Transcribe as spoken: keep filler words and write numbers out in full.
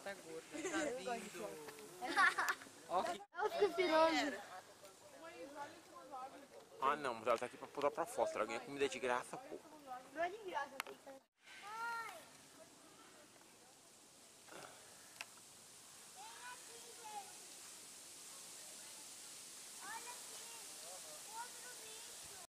tá gorda. Tá vindo. Ó que... Ela fica pirando. Ah não, mas ela tá aqui pra pular pra fósforo. Ela ganha comida de graça, pô. Não é de graça.